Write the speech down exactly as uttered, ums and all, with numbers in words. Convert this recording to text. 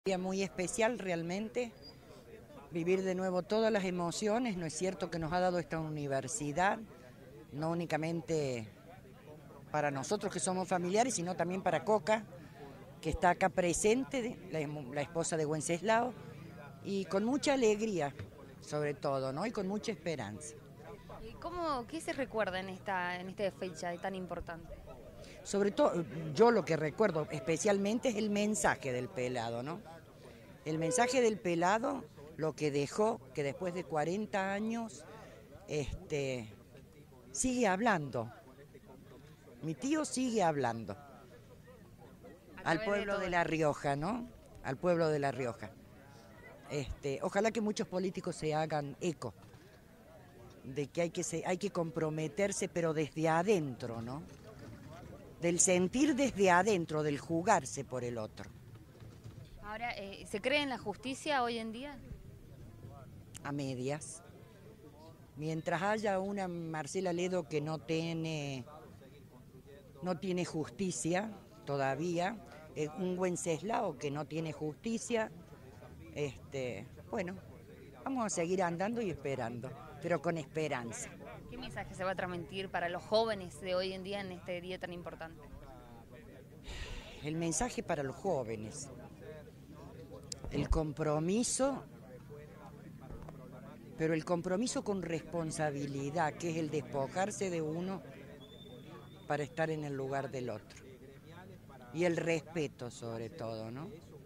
Día muy especial realmente, vivir de nuevo todas las emociones, no es cierto que nos ha dado esta universidad, no únicamente para nosotros que somos familiares, sino también para Coca, que está acá presente, la, la esposa de Wenceslao, y con mucha alegría, sobre todo, ¿no? Y con mucha esperanza. ¿Y cómo, qué se recuerda en esta, en esta fecha tan importante? Sobre todo, yo lo que recuerdo especialmente es el mensaje del pelado, ¿no? El mensaje del pelado, lo que dejó, que después de cuarenta años, este, sigue hablando. Mi tío sigue hablando. A Al través de pueblo todo de La esto. Rioja, ¿no? Al pueblo de La Rioja. Este, ojalá que muchos políticos se hagan eco de que hay que, se, hay que comprometerse, pero desde adentro, ¿no? Del sentir desde adentro, del jugarse por el otro. Ahora, eh, ¿se cree en la justicia hoy en día? A medias. Mientras haya una Marcela Ledo que no tiene, no tiene justicia todavía, eh, un Wenceslao que no tiene justicia, este, bueno, vamos a seguir andando y esperando, pero con esperanza. ¿Qué mensaje se va a transmitir para los jóvenes de hoy en día en este día tan importante? El mensaje para los jóvenes, el compromiso, pero el compromiso con responsabilidad, que es el despojarse de uno para estar en el lugar del otro. Y el respeto sobre todo, ¿no?